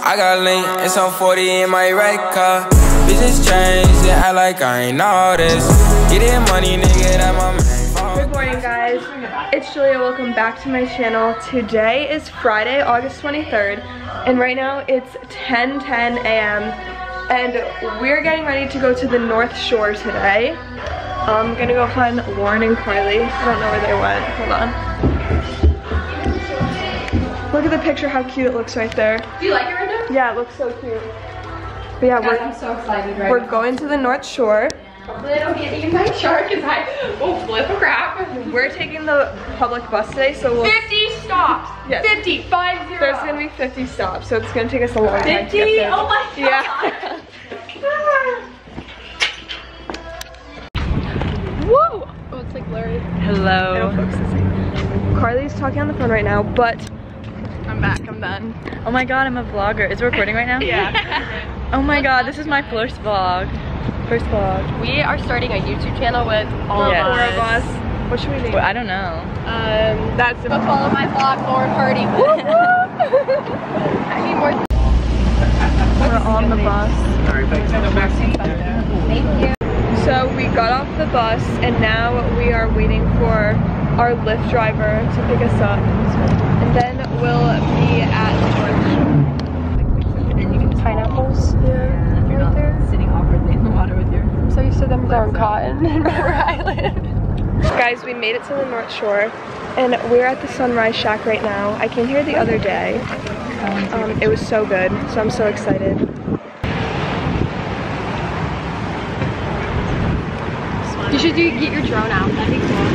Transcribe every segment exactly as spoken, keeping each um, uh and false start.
I got link and some forty in my right car. Business change, yeah, I like I ain't all this. Get it money, nigga, that my man. Good morning, guys. It's Julia. Welcome back to my channel. Today is Friday, August twenty-third, and right now it's ten ten a m and we're getting ready to go to the North Shore today. I'm gonna go find Lauren and Carly. I don't know where they went. Hold on. Look at the picture, how cute it looks right there. Do you like it right now? Yeah, it looks so cute. But yeah, Guys, we're, I'm so excited right we're now. going to the North Shore. Hopefully I don't get eaten by a shark because I will flip a crap. We're taking the public bus today, so we'll... fifty stops. Yes. fifty, five zero. There's gonna be fifty stops, so it's gonna take us a long time to get fifty? there. Oh my god. Yeah. Woo! Oh, it's like blurry. Hello. Carly's talking on the phone right now, but I'm back, I'm done. Oh my god, I'm a vlogger. Is it recording right now? Yeah. Oh my god, this is my first vlog. First vlog. We are starting a YouTube channel with all Yes. of Four us. of us. What should we name? Well, I don't know. Um, that's Go follow my vlog, Lauren Hardy. Woo woo! I need more. We're on the bus. Thank you. So we got off the bus and now we are waiting for our Lyft driver to pick us up. And then we'll be at the North Shore. And you can just pineapples. Yeah. You're not sitting awkwardly in the water with your... I'm so used to them growing cotton where I live. Guys, we made it to the North Shore and we're at the Sunrise Shack right now. I came here the other day. Um, it was so good, so I'm so excited. You should do, get your drone out. That'd be cool.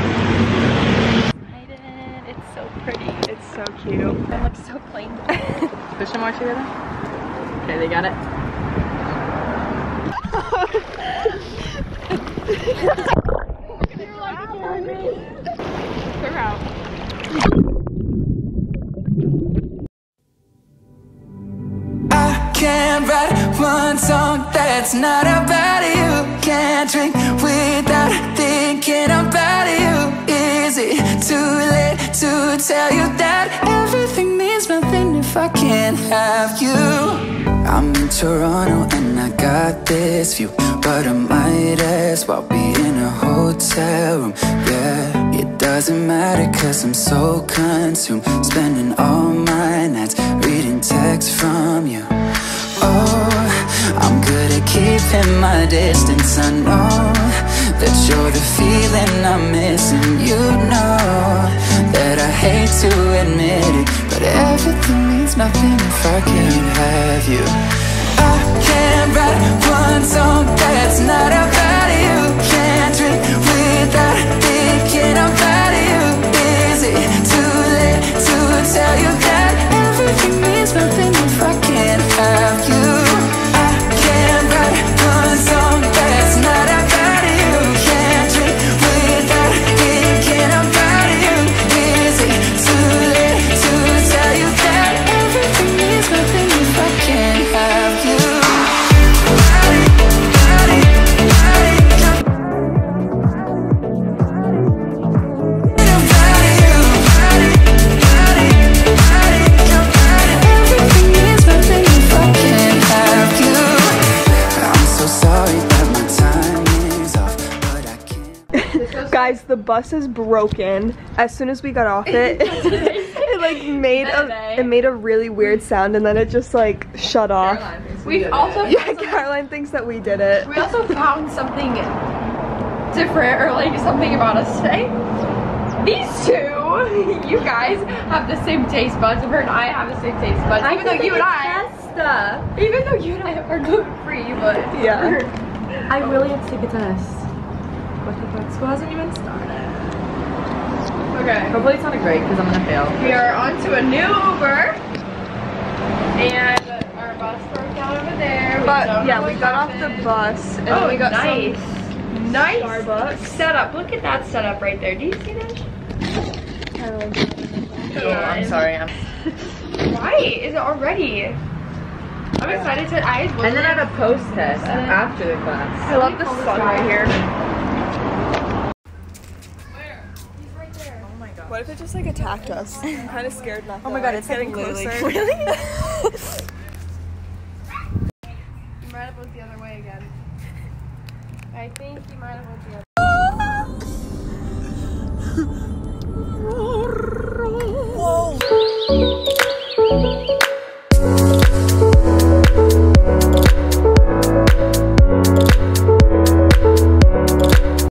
It's so pretty. It's so cute. It looks so clean. Push them more together. Okay, they got it. They're out. I can't write one song that's not about you. Can't drink without thinking about you. Is it too late to tell you that everything means nothing if I can't have you? I'm in Toronto and I got this view, but I might as well be in a hotel room. Yeah, it doesn't matter cause I'm so consumed, spending all my nights reading texts from you. Oh, I'm good at keeping my distance. I know that you're the feeling I'm missing. You know that I hate to admit it, but everything means nothing if I can't have you. I can't write one song that's not about you. Can't drink without thinking about you. Is it too late to tell you that everything means nothing if I can't have you? I can't write one song that's not about you. Can't drink without thinking about you. Is it too late to tell you that everything means nothing if I can't have you? Guys, the bus is broken. As soon as we got off it, it like made a it made a really weird sound and then it just like shut off. We also Yeah, Caroline thinks that we did it. we also found something different, or like something about us today. These two, you guys have the same taste buds. Her and I have the same taste buds. Even though you and I, even though you and I are gluten free, but Yeah. I really have to take a test. What the fuck? School hasn't even started. okay. Hopefully it's not a great because I'm gonna fail. We are on to a new Uber, and our bus broke down over there. We But don't yeah, know we what got off the happened. bus and Oh, we got nice. some Nice Starbucks. setup. Look at that setup right there. Do you see that? Caroline. Oh, I'm sorry. I'm Why is it already? I'm excited to. I and then I have a post test after the class. I love the sun right here. Where? He's right there. Oh my god. What if it just like attacked us? I'm kind of scared not. Oh my god, it's getting closer. Really? I think you might have woke me up.